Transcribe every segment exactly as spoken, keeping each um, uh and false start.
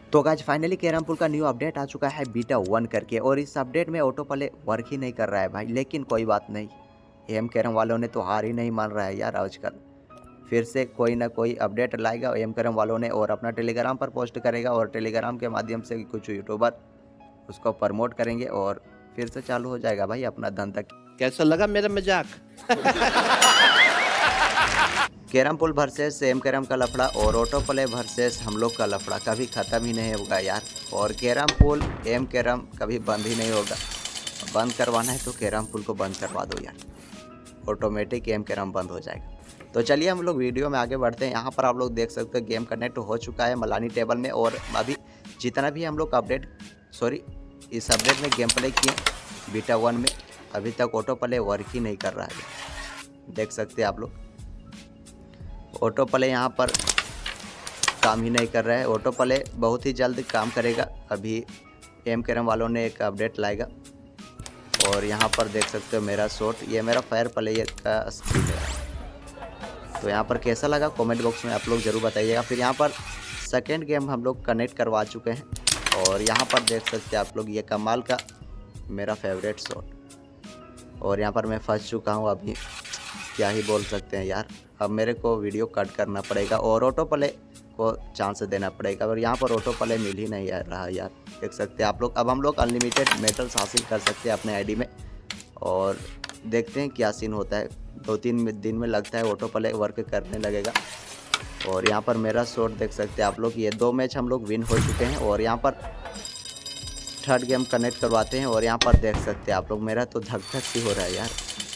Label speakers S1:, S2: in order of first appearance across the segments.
S1: तो guys finally carrom pool का new update आ चुका है बीटा वन करके, और इस अपडेट में ऑटो प्ले वर्क ही नहीं कर रहा है भाई। लेकिन कोई बात नहीं, एम कैरम वालों ने तो हार ही नहीं मान रहा है यार। आजकल फिर से कोई ना कोई अपडेट लाएगा एम कैरम वालों ने, और अपना टेलीग्राम पर पोस्ट करेगा, और टेलीग्राम के माध्यम से कुछ यूट्यूबर उसको प्रमोट करेंगे, और फिर से चालू हो जाएगा भाई अपना धंधा।
S2: कैसा लगा मेरा मजाक?
S1: Carrom pool versus M carrom का लफड़ा और ऑटो प्ले वर्सेस हम लोग का लफड़ा कभी ख़त्म ही नहीं होगा यार। और कैरम पूल एम कैरम कभी बंद ही नहीं होगा। बंद करवाना है तो कैरम पूल को बंद करवा दो यार, ऑटोमेटिक एम कैरम बंद हो जाएगा। तो चलिए हम लोग वीडियो में आगे बढ़ते हैं। यहाँ पर आप लोग देख सकते हो गेम कनेक्ट हो चुका है मलानी टेबल में, और अभी जितना भी हम लोग अपडेट सॉरी इस अपडेट में गेम प्ले किए बीटा वन में, अभी तक ऑटो प्ले वर्क ही नहीं कर रहा है। देख सकते हैं आप लोग ऑटो प्ले यहाँ पर काम ही नहीं कर रहा है। ऑटो प्ले बहुत ही जल्द काम करेगा। अभी एम कैरम वालों ने एक अपडेट लाएगा, और यहाँ पर देख सकते हो मेरा शॉट, ये मेरा फायर प्लेयर का स्किल है। तो यहाँ पर कैसा लगा कमेंट बॉक्स में आप लोग ज़रूर बताइएगा। फिर यहाँ पर सेकेंड गेम हम लोग कनेक्ट करवा चुके हैं, और यहाँ पर देख सकते हैं आप लोग ये कमाल का मेरा फेवरेट शॉट, और यहाँ पर मैं फंस चुका हूँ। अभी क्या ही बोल सकते हैं यार। अब मेरे को वीडियो कट करना पड़ेगा और ऑटो प्ले को चांस देना पड़ेगा, और यहाँ पर ऑटो प्ले मिल ही नहीं आ रहा यार। देख सकते हैं आप लोग। अब हम लोग अनलिमिटेड मेटल्स हासिल कर सकते हैं अपने आईडी में, और देखते हैं क्या सीन होता है। दो तीन दिन में लगता है ऑटो प्ले वर्क करने लगेगा। और यहाँ पर मेरा शॉट देख सकते हैं आप लोग। ये दो मैच हम लोग विन हो चुके हैं, और यहाँ पर थर्ड गेम कनेक्ट करवाते हैं, और यहाँ पर देख सकते हैं आप लोग मेरा तो धक धक सी हो रहा है यार।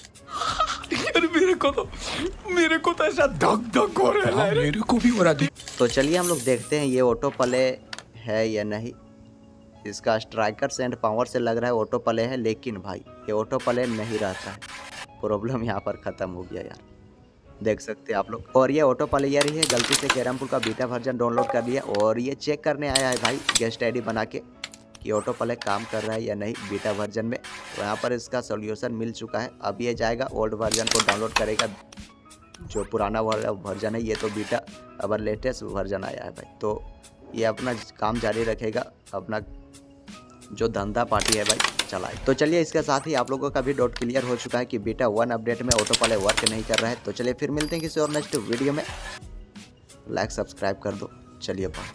S3: मेरे को तो मेरे को तो ऐसा धक धक हो रहा है, मेरे को भी हो रहा है।
S1: तो चलिए हम लोग देखते हैं ये ऑटो प्ले है या नहीं। इसका स्ट्राइकर्स एंड पावर से लग रहा है ऑटो प्ले है, लेकिन भाई ये ऑटो प्ले नहीं रहता है। प्रॉब्लम यहाँ पर ख़त्म हो गया यार। देख सकते हैं आप लोग। और ये ऑटो प्लेयर ही है, गलती से कैरम पूल का बीटा वर्जन डाउनलोड कर लिया, और ये चेक करने आया है भाई गेस्ट आईडी बना के कि ऑटो प्ले काम कर रहा है या नहीं बीटा वर्जन में। तो यहाँ पर इसका सॉल्यूशन मिल चुका है। अब ये जाएगा ओल्ड वर्जन को डाउनलोड करेगा, जो पुराना वर्जन है। ये तो बीटा अब लेटेस्ट वर्जन आया है भाई। तो ये अपना काम जारी रखेगा, अपना जो धंधा पार्टी है भाई चलाए। तो चलिए इसके साथ ही आप लोगों का भी डाउट क्लियर हो चुका है कि बीटा वन अपडेट में ऑटो प्ले वर्क नहीं कर रहा है। तो चलिए फिर मिलते हैं किसी और नेक्स्ट वीडियो में। लाइक सब्सक्राइब कर दो। चलिए बाय।